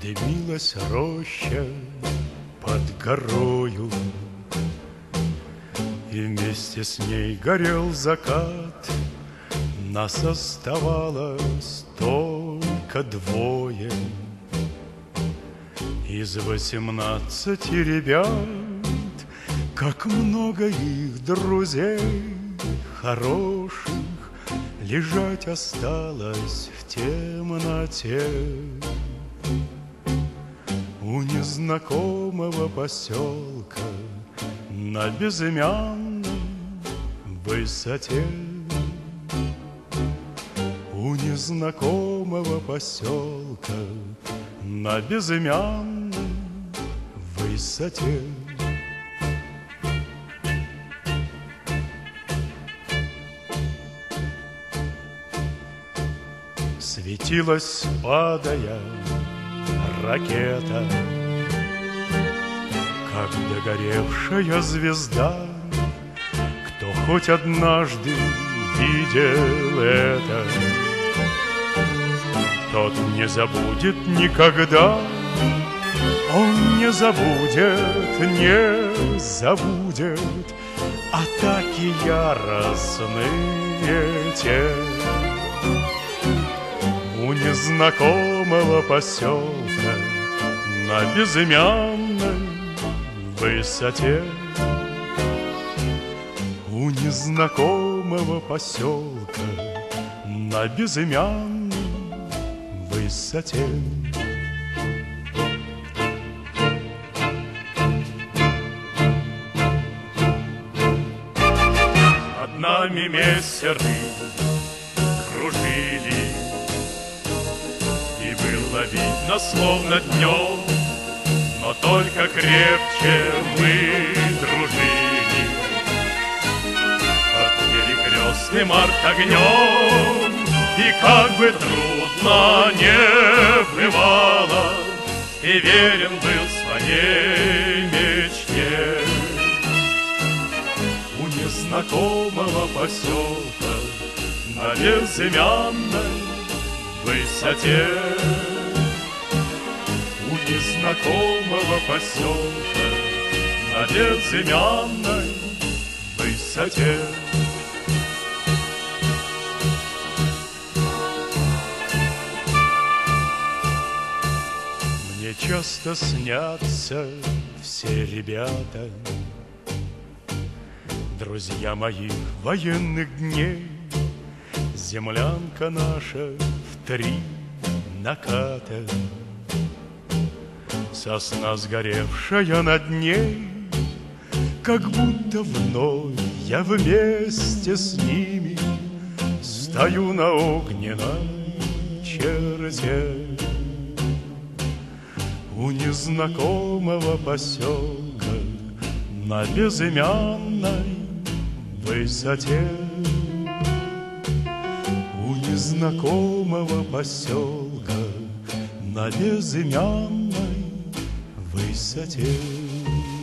Дымилась роща под горою, и вместе с ней горел закат. Нас оставалось только двое из 18 ребят. Как много их друзей хороших лежать осталось в темноте у незнакомого поселка на безымянной высоте. У незнакомого поселка на безымянной высоте. Светилась, падая, ракета, как догоревшая звезда. Кто хоть однажды видел это, тот не забудет никогда. Он не забудет, не забудет атаки яростные те. У незнакомого поселка на безымянной высоте. У незнакомого поселка на безымянной высоте. Над нами мессеры кружили, и было видно, словно днем, но только крепче мы дружили под перекрестным артогнем. И как бы трудно не бывало, и верен был своей мечте. У незнакомого поселка на безымянной высоте. У незнакомого поселка на безымянной высоте. Мне часто снятся все ребята, друзья моих военных дней. Землянка наша в 3 наката, сосна сгоревшая над ней. Как будто вновь я вместе с ними стою на огненной черте. У незнакомого поселка на безымянной высоте. У незнакомого поселка на безымянной высоте.